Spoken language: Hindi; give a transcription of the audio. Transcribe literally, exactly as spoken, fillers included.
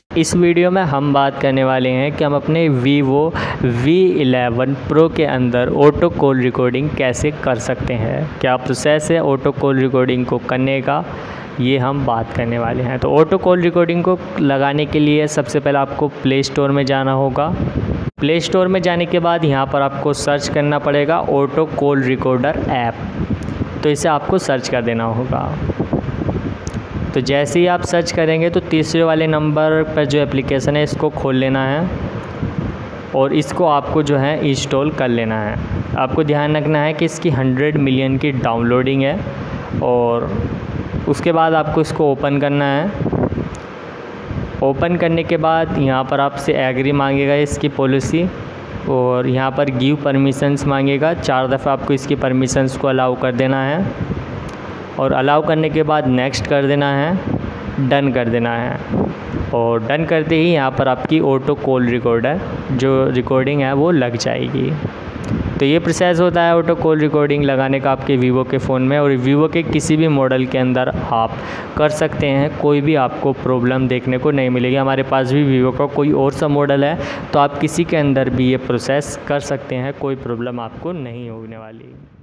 इस वीडियो में हम बात करने वाले हैं कि हम अपने वीवो वी इलेवन प्रो के अंदर ऑटो कॉल रिकॉर्डिंग कैसे कर सकते हैं, क्या प्रोसेस है ऑटो कॉल रिकॉर्डिंग को करने का, ये हम बात करने वाले हैं। तो ऑटो कॉल रिकॉर्डिंग को लगाने के लिए सबसे पहले आपको प्ले स्टोर में जाना होगा। प्ले स्टोर में जाने के बाद यहाँ पर आपको सर्च करना पड़ेगा ऑटो कॉल रिकॉर्डर ऐप, तो इसे आपको सर्च कर देना होगा। तो जैसे ही आप सर्च करेंगे तो तीसरे वाले नंबर पर जो एप्लीकेशन है इसको खोल लेना है और इसको आपको जो है इंस्टॉल कर लेना है। आपको ध्यान रखना है कि इसकी हंड्रेड मिलियन की डाउनलोडिंग है और उसके बाद आपको इसको ओपन करना है। ओपन करने के बाद यहाँ पर आपसे एग्री मांगेगा इसकी पॉलिसी और यहाँ पर गिव परमिशंस मांगेगा। चार दफ़ा आपको इसकी परमिशंस को अलाउ कर देना है और अलाउ करने के बाद नेक्स्ट कर देना है, डन कर देना है। और डन करते ही यहाँ पर आपकी ऑटो कॉल रिकॉर्डर जो रिकॉर्डिंग है वो लग जाएगी। तो ये प्रोसेस होता है ऑटो कॉल रिकॉर्डिंग लगाने का आपके वीवो के फ़ोन में, और वीवो के किसी भी मॉडल के अंदर आप कर सकते हैं, कोई भी आपको प्रॉब्लम देखने को नहीं मिलेगी। हमारे पास भी वीवो का कोई और सा मॉडल है, तो आप किसी के अंदर भी ये प्रोसेस कर सकते हैं, कोई प्रॉब्लम आपको नहीं होने वाली।